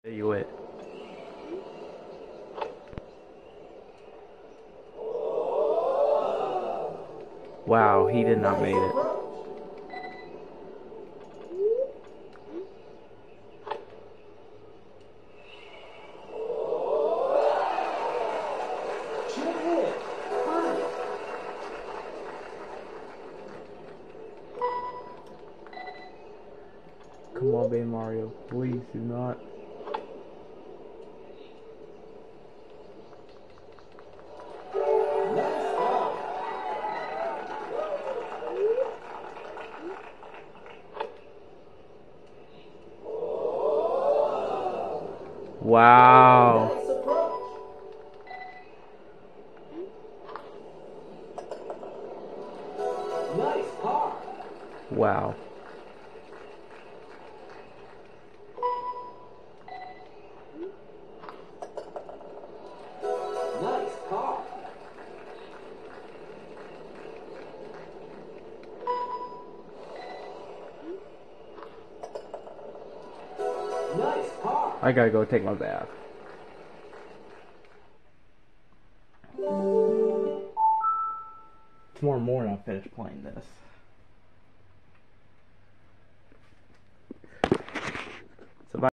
Where you at? Wow, he did not make it. Come on, baby Mario. Please do not. Wow. Nice car. Wow. Nice car. Nice car. I gotta go take my bath. Tomorrow morning I'll finish playing this.